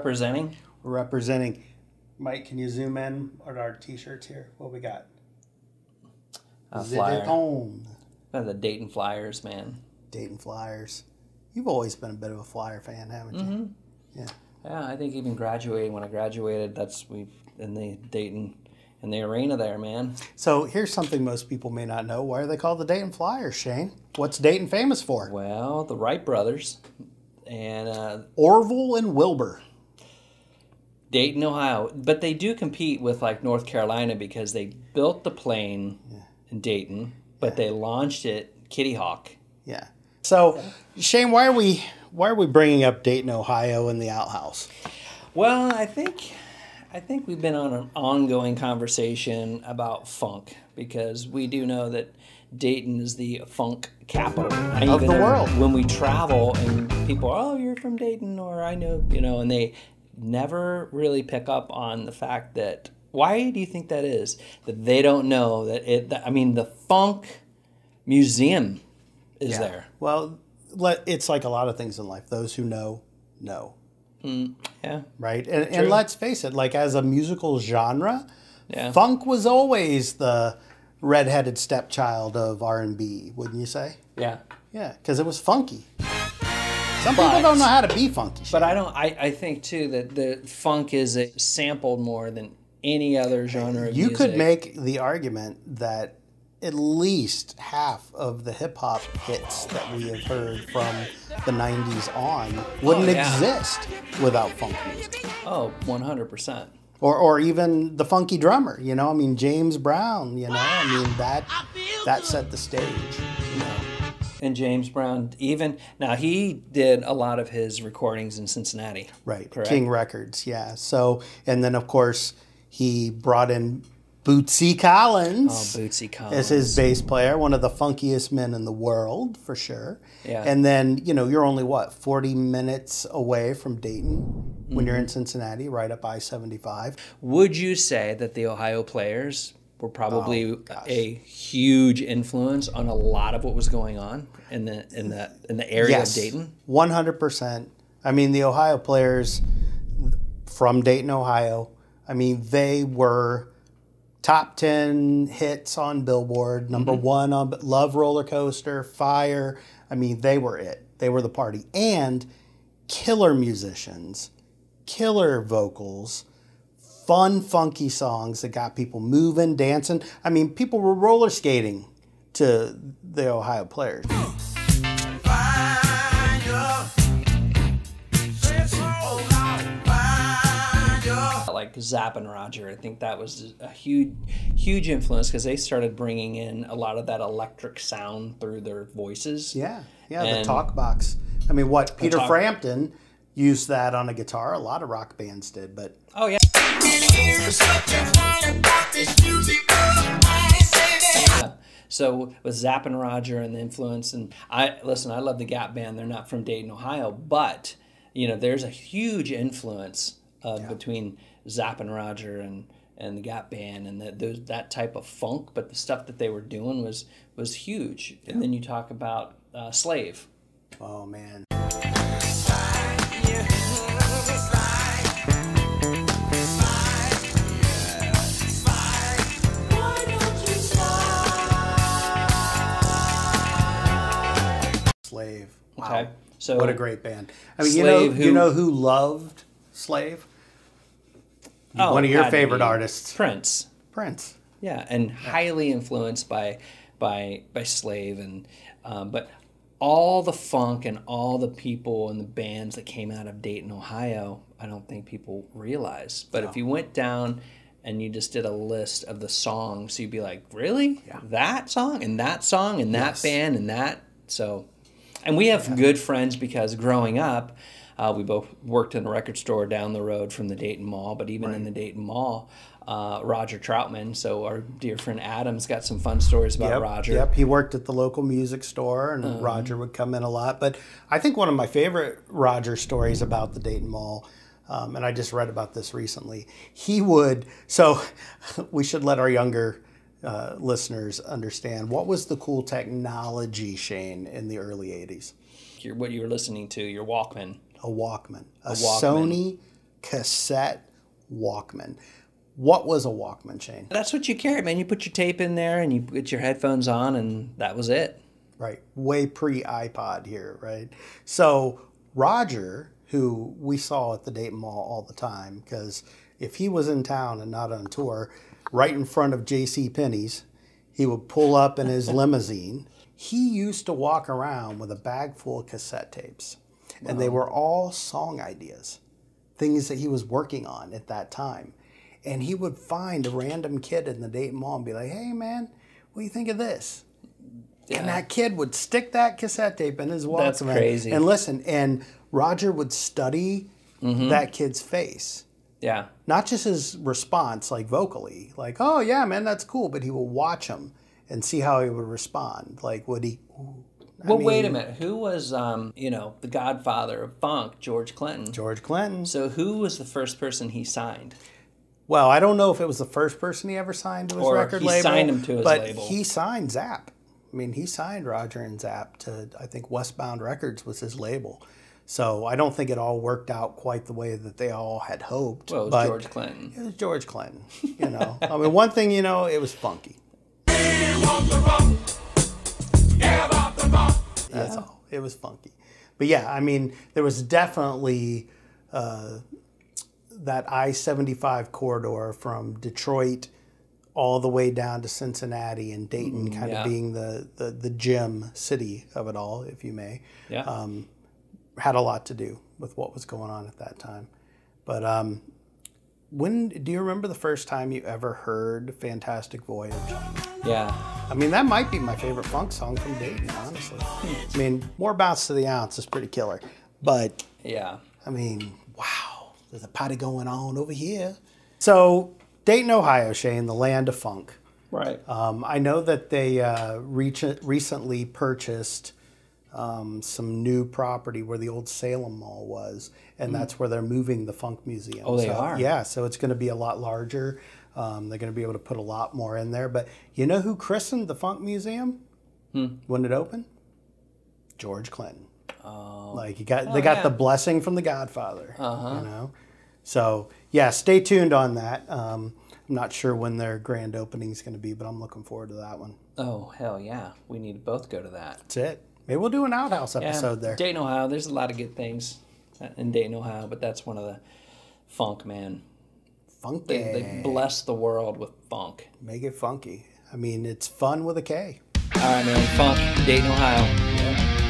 representing? We're representing. Mike, can you zoom in on our T-shirts here? What we got? Flyer. Home. The Dayton Flyers, man. Dayton Flyers. You've always been a bit of a Flyer fan, haven't you? Mm-hmm. Yeah. Yeah, I think even graduating, when I graduated, in the Dayton, in the arena there, man. So here's something most people may not know. Why are they called the Dayton Flyers, Shane? What's Dayton famous for? Well, the Wright brothers and Orville and Wilbur. Dayton, Ohio. But they do compete with like North Carolina because they built the plane in Dayton, but they launched it Kitty Hawk. Yeah. So, Shane, why are we bringing up Dayton, Ohio, and the outhouse? Well, I think we've been on an ongoing conversation about funk because we do know that Dayton is the funk capital of the world. When we travel and people are, oh, you're from Dayton, or I know, and they never really pick up on the fact that, why do you think that is? That they don't know that the funk museum is there. Well, it's like a lot of things in life. Those who know. Yeah. Right? And let's face it, like as a musical genre, yeah, funk was always the redheaded stepchild of R&B, wouldn't you say? Yeah. Yeah, because it was funky. Some people don't know how to be funky. But I think too that the funk is sampled more than any other genre of music. You could make the argument that at least half of the hip-hop hits that we have heard from the 90s on wouldn't exist without funk music. Oh, 100%. Or even the funky drummer, James Brown, that set the stage. And James Brown, he did a lot of his recordings in Cincinnati. Right, correct? King Records, yeah. So, and then of course, he brought in Bootsy Collins. Oh, Bootsy Collins. As his bass player, one of the funkiest men in the world, for sure. Yeah. And then, you're only, 40 minutes away from Dayton when you're in Cincinnati, right up I-75. Would you say that the Ohio players were probably a huge influence on a lot of what was going on in the area of Dayton? 100%. The Ohio players from Dayton, Ohio, they were top 10 hits on Billboard, number one on Love Roller Coaster, Fire. They were it. They were the party. And killer musicians, killer vocals, fun, funky songs that got people moving, dancing. People were roller skating to the Ohio players. Like Zapp and Roger, I think that was a huge influence because they started bringing in a lot of that electric sound through their voices. Yeah, the talk box. Peter Frampton used that on a guitar. A lot of rock bands did, but oh yeah. So with Zapp and Roger and the influence, and I love the Gap Band. They're not from Dayton, Ohio, but there's a huge influence between Zapp and Roger and the Gap Band and that type of funk, but the stuff that they were doing was huge. Yeah. And then you talk about Slave. Oh man. Slave. Wow. Okay. So what a great band. Slave, you know who loved Slave? One of your favorite artists. Prince. Prince. Yeah, and highly influenced by Slave, and but all the funk and all the people and the bands that came out of Dayton, Ohio, I don't think people realize. But if you went down and you just did a list of the songs, you'd be like, really? Yeah. That song and that song and that band and that. So, and we have good friends because growing up, we both worked in a record store down the road from the Dayton Mall, but even in the Dayton Mall, Roger Troutman, so our dear friend Adam's got some fun stories about Roger. Yep, he worked at the local music store, and Roger would come in a lot. But I think one of my favorite Roger stories about the Dayton Mall, and I just read about this recently, so we should let our younger listeners understand, what was the cool technology, Shane, in the early 80s? What you were listening to, your Walkman. A Walkman. A Sony cassette Walkman. What was a Walkman, Shane? That's what you carried, man. You put your tape in there and you put your headphones on, and that was it. Right. Way pre-iPod here, right? So Roger, who we saw at the Dayton Mall all the time, because if he was in town and not on tour, right in front of J.C. Penney's, he would pull up in his limousine. He used to walk around with a bag full of cassette tapes. Wow. And they were all song ideas, things that he was working on at that time. And he would find a random kid in the Dayton Mall and be like, hey, man, what do you think of this? Yeah. And that kid would stick that cassette tape in his Walkman. That's crazy. And listen, and Roger would study that kid's face. Yeah. Not just his response, like vocally, like, oh, yeah, man, that's cool. But he would watch him and see how he would respond. Like, would he... Well, wait a minute. Who was, the godfather of funk? George Clinton. George Clinton. So who was the first person he signed? Well, I don't know if it was the first person he ever signed to his record label. Or he signed him to his label. But he signed Zapp. I mean, he signed Roger and Zapp to, I think, Westbound Records was his label. So I don't think it all worked out quite the way that they all had hoped. Well, it was George Clinton. It was George Clinton, I mean, one thing, it was funky. That's all. It was funky. But yeah, I mean, there was definitely that I-75 corridor from Detroit all the way down to Cincinnati and Dayton kind of being the gem city of it all, if you may. Yeah. Had a lot to do with what was going on at that time. But do you remember the first time you ever heard Fantastic Voyage? Yeah. I mean, that might be my favorite funk song from Dayton, honestly. I mean, More Bounce to the Ounce is pretty killer. But, yeah, I mean, wow, there's a party going on over here. So, Dayton, Ohio, Shane, the land of funk. Right. I know that they recently purchased some new property where the old Salem Mall was, and that's where they're moving the Funk Museum. Oh, they are? Yeah, so it's going to be a lot larger. They're going to be able to put a lot more in there. But you know who christened the Funk Museum when it opened? George Clinton. Oh. Like they got the blessing from the Godfather. So yeah, stay tuned on that. I'm not sure when their grand opening is going to be, but I'm looking forward to that one. Oh, hell yeah. We need to both go to that. That's it. Maybe we'll do an Outhouse episode there. Dayton, Ohio. There's a lot of good things in Dayton, Ohio, but that's one of the funk, man. Funky. They bless the world with funk. Make it funky. I mean, it's fun with a K. All right, man. Funk, Dayton, Ohio. Yeah.